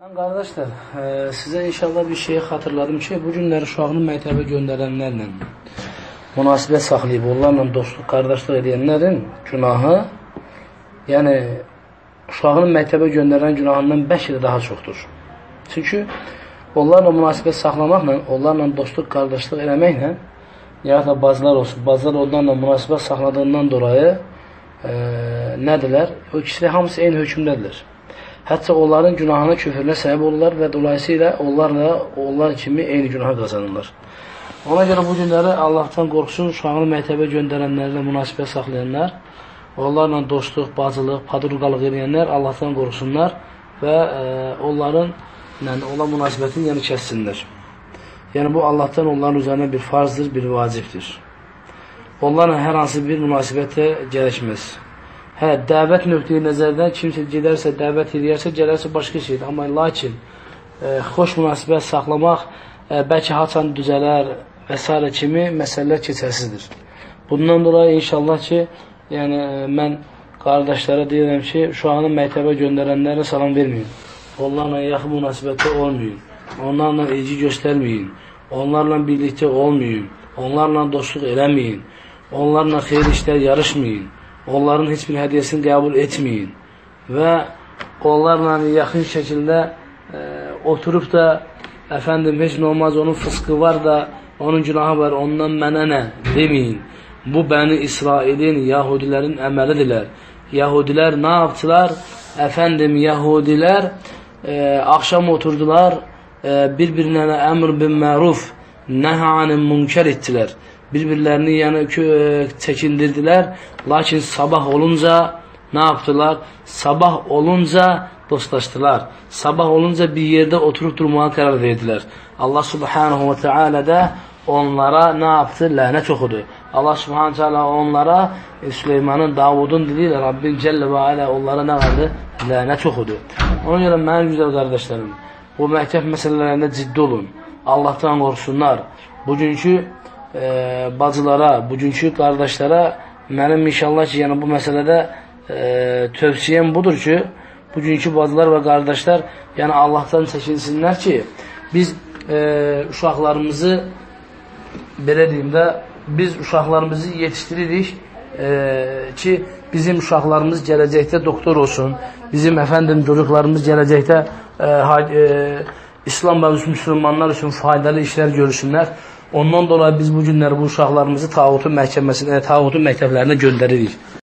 Kardeşler, size inşallah bir şeyi hatırladım ki, bu günləri uşağını məktəbə göndərənlərlə münasibət saxlayıb, onlarla dostluq, qardaşlıq edənlərin günahı, yəni uşağını məktəbə göndərən günahından bəlkə də daha çoxdur. Çünki onlarla münasibət saxlamaqla, onlarla dostluq, qardaşlıq eləməklə, ya da bacılar olsun, bacılar onlarla münasibət saxladığından dolayı nədirlər? O ikisi hamısı eyni hökmdədirlər. Hətta onların günahına, küfürlə səbəb olurlar və dolayısıyla onlar kimi eyni günah qazanırlar. Ona görə bu günləri Allahdan qorxsun, uşağını məktəbə göndərənlərlə münasibət saxlayanlar, onlarla dostluq, bacılıq, padurqalıq edənlər Allahdan qorxsunlar və onların münasibətini kəssinlər. Yəni bu Allahdan onların üzərinə bir farzdır, bir vacibdir. Onlarla hər hansı bir münasibətə gərəkməz. Dəvət nöqteyi nəzərdən kimsə gedərsə, dəvət edərsə, gələrsə başqa şeydir. Amma lakin xoş münasibət saxlamaq bəlkə haçan düzələr və s. kimi məsələlər keçərsizdir. Bundan dolayı inşallah ki, yəni mən qardaşlara deyirəm ki, uşağını məktəbə göndərənlərə salam verməyin. Onlarla yaxın münasibətdə olmayın. Onlarla ilgi göstərməyin. Onlarla birlikdə olmayın. Onlarla dostluq eləməyin. Onlarla xeyir işlər yarışmayın. Onların heç bir hədiyəsini qəbul etməyin və onlarla yaxın şəkildə oturub da əfəndim, heç olmaz, onun fıskı var da, onun günahı var, ondan mənə nə deməyin. Bu Bəni İsrailin, Yahudilərin əməlidirlər. Yahudilər nə yaptılar? Əfəndim, Yahudilər axşam oturdular, bir-birlərinə əmr bin məruf, nəhənin münkər etdilər. Bir-birlərini çəkindirdilər, lakin sabah olunca nə yaptılar? Sabah olunca dostlaşdılar. Sabah olunca bir yerdə oturub durmağa qərar verdilər. Allah subhanahu və teala da onlara nə yaptı? Lənət oxudu. Allah subhanahu və teala onlara Süleymanın, Davudun dili ilə Rabbin Cəllə və Alə onlara nə vardı? Lənət oxudu. Ona görə mənim güzel qardaşlarım, bu məktəb məsələlərində ciddi olun. Allahdan qorxsunlar. Bugünkü bacılara, bugünkü qardaşlara mənim inşallah ki, yəni bu məsələdə tövsiyəm budur ki, bugünkü bacılar və qardaşlar yəni Allahdan çəkinsinlər ki, biz uşaqlarımızı belə deyim də, biz uşaqlarımızı yetişdiririk ki, bizim uşaqlarımız gələcəkdə doktor olsun, bizim əfəndim çocuklarımız gələcəkdə İslam və müsəlmanlar üçün faydalı işlər görürsünlər. Ondan dolayı biz bu günləri bu uşaqlarımızı tağutun məktəblərinə göndəririk.